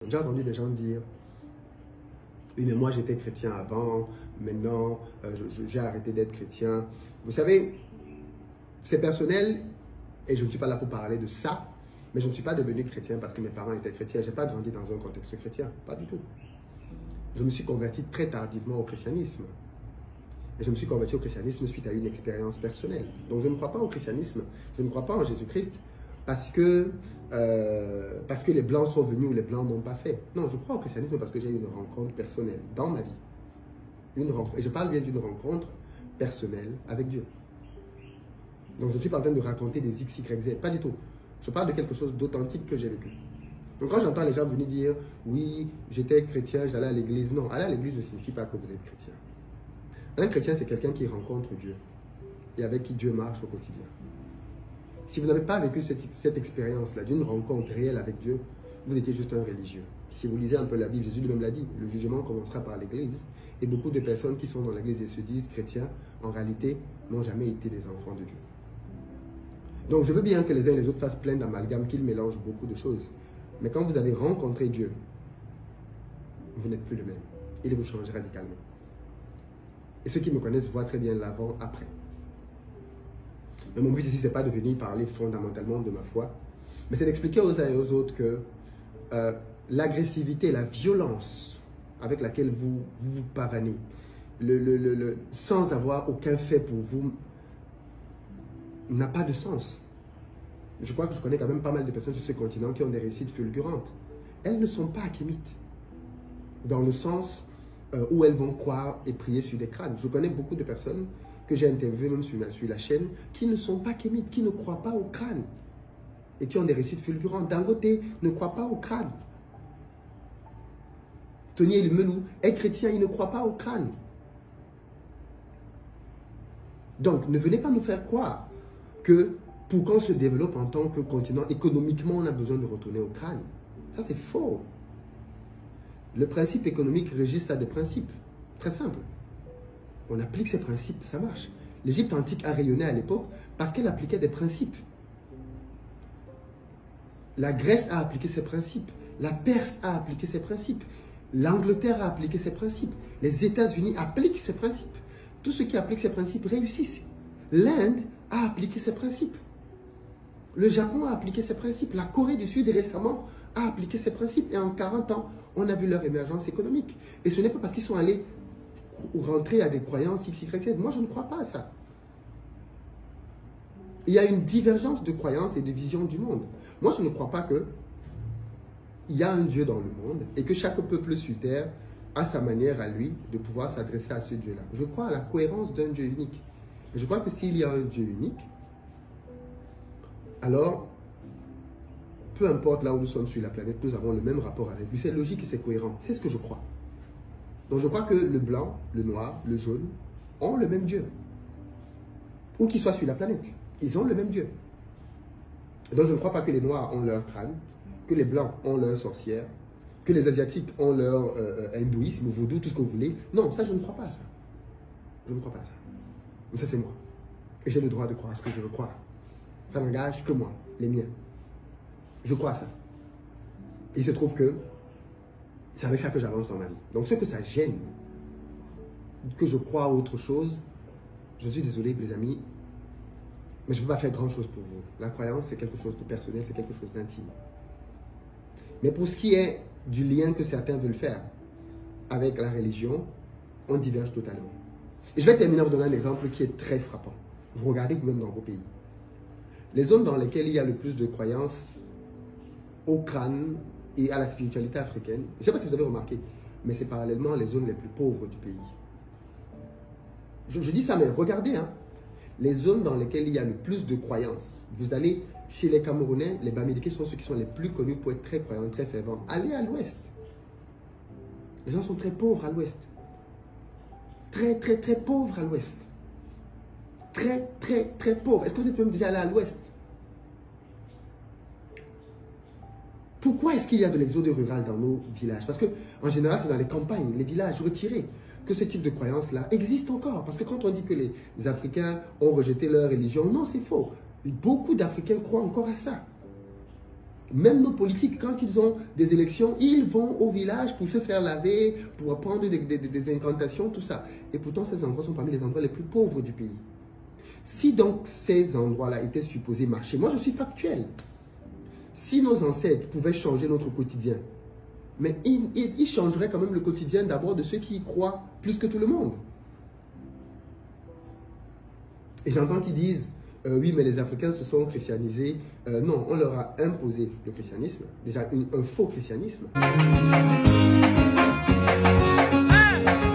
J'ai entendu des gens dire, oui, mais moi j'étais chrétien avant, maintenant j'ai arrêté d'être chrétien. Vous savez, c'est personnel et je ne suis pas là pour parler de ça, mais je ne suis pas devenu chrétien parce que mes parents étaient chrétiens. Je n'ai pas grandi dans un contexte chrétien, pas du tout. Je me suis converti très tardivement au christianisme. Et je me suis converti au christianisme suite à une expérience personnelle. Donc je ne crois pas au christianisme, je ne crois pas en Jésus-Christ parce que les Blancs sont venus ou les Blancs n'ont pas fait. Non, je crois au christianisme parce que j'ai eu une rencontre personnelle dans ma vie. Une rencontre, et je parle bien d'une rencontre personnelle avec Dieu. Donc je ne suis pas en train de raconter des X, Y, Z, pas du tout. Je parle de quelque chose d'authentique que j'ai vécu. Donc quand j'entends les gens venir dire, oui, j'étais chrétien, j'allais à l'église. Non, aller à l'église ne signifie pas que vous êtes chrétien. Un chrétien, c'est quelqu'un qui rencontre Dieu et avec qui Dieu marche au quotidien. Si vous n'avez pas vécu cette expérience-là, d'une rencontre réelle avec Dieu, vous étiez juste un religieux. Si vous lisez un peu la Bible, Jésus lui-même l'a dit, le jugement commencera par l'église. Et beaucoup de personnes qui sont dans l'église et se disent chrétiens, en réalité, n'ont jamais été des enfants de Dieu. Donc je veux bien que les uns et les autres fassent plein d'amalgames, qu'ils mélangent beaucoup de choses. Mais quand vous avez rencontré Dieu, vous n'êtes plus le même. Il vous change radicalement. Et ceux qui me connaissent voient très bien l'avant-après. Mais mon but ici, ce n'est pas de venir parler fondamentalement de ma foi, mais c'est d'expliquer aux uns et aux autres que l'agressivité, la violence avec laquelle vous pavanez, sans avoir aucun fait pour vous, n'a pas de sens. Je crois que je connais quand même pas mal de personnes sur ce continent qui ont des réussites fulgurantes. Elles ne sont pas achémites, dans le sens où elles vont croire et prier sur des crânes. Je connais beaucoup de personnes que j'ai interviewées même sur la chaîne qui ne sont pas kémites, qui ne croient pas au crâne et qui ont des réussites fulgurantes. Dangote ne croit pas au crâne. Tony Elumelu est chrétien, il ne croit pas au crâne. Donc, ne venez pas nous faire croire que pour qu'on se développe en tant que continent, économiquement, on a besoin de retourner au crâne. Ça, c'est faux. Le principe économique résiste à des principes. Très simple. On applique ces principes, ça marche. L'Égypte antique a rayonné à l'époque parce qu'elle appliquait des principes. La Grèce a appliqué ses principes. La Perse a appliqué ses principes. L'Angleterre a appliqué ses principes. Les États-Unis appliquent ces principes. Tous ceux qui appliquent ces principes réussissent. L'Inde a appliqué ses principes. Le Japon a appliqué ses principes. La Corée du Sud récemment a appliqué ses principes. Et en 40 ans, on a vu leur émergence économique. Et ce n'est pas parce qu'ils sont allés rentrer à des croyances X, Y, Z. Moi, je ne crois pas à ça. Il y a une divergence de croyances et de visions du monde. Moi, je ne crois pas que il y a un Dieu dans le monde et que chaque peuple sur terre a sa manière à lui de pouvoir s'adresser à ce Dieu-là. Je crois à la cohérence d'un Dieu unique. Et je crois que s'il y a un Dieu unique, alors, peu importe là où nous sommes sur la planète, nous avons le même rapport avec lui. C'est logique et c'est cohérent. C'est ce que je crois. Donc je crois que le blanc, le noir, le jaune ont le même Dieu. Où qu'ils soient sur la planète, ils ont le même Dieu. Donc je ne crois pas que les noirs ont leur crâne, que les blancs ont leur sorcière, que les asiatiques ont leur hindouisme, vaudou, tout ce que vous voulez. Non, ça je ne crois pas à ça. Je ne crois pas à ça. Mais ça c'est moi. Et j'ai le droit de croire à ce que je veux croire. Ça n'engage que moi, les miens. Je crois à ça. Il se trouve que c'est avec ça que j'avance dans ma vie. Donc ce que ça gêne, que je crois à autre chose, je suis désolé les amis, mais je ne peux pas faire grand chose pour vous. La croyance c'est quelque chose de personnel, c'est quelque chose d'intime. Mais pour ce qui est du lien que certains veulent faire avec la religion, on diverge totalement. Et je vais terminer en vous donnant un exemple qui est très frappant. Vous regardez vous-même dans vos pays. Les zones dans lesquelles il y a le plus de croyances au crâne et à la spiritualité africaine, je ne sais pas si vous avez remarqué, mais c'est parallèlement les zones les plus pauvres du pays. Je dis ça, mais regardez, hein, les zones dans lesquelles il y a le plus de croyances. Vous allez chez les Camerounais, les Bamileke sont ceux qui sont les plus connus pour être très croyants, très fervents. Allez à l'ouest. Les gens sont très pauvres à l'ouest. Très, très, très pauvres à l'ouest. Très, très, très pauvres. Est-ce que vous êtes même déjà allé à l'ouest? Pourquoi est-ce qu'il y a de l'exode rural dans nos villages? Parce qu'en général, c'est dans les campagnes, les villages retirés, que ce type de croyance-là existe encore. Parce que quand on dit que les Africains ont rejeté leur religion, non, c'est faux. Beaucoup d'Africains croient encore à ça. Même nos politiques, quand ils ont des élections, ils vont au village pour se faire laver, pour apprendre des incantations, tout ça. Et pourtant, ces endroits sont parmi les endroits les plus pauvres du pays. Si donc ces endroits-là étaient supposés marcher, moi je suis factuel. Si nos ancêtres pouvaient changer notre quotidien, mais ils changeraient quand même le quotidien d'abord de ceux qui y croient plus que tout le monde. Et j'entends qu'ils disent, oui, mais les Africains se sont christianisés. Non, on leur a imposé le christianisme, déjà un faux christianisme.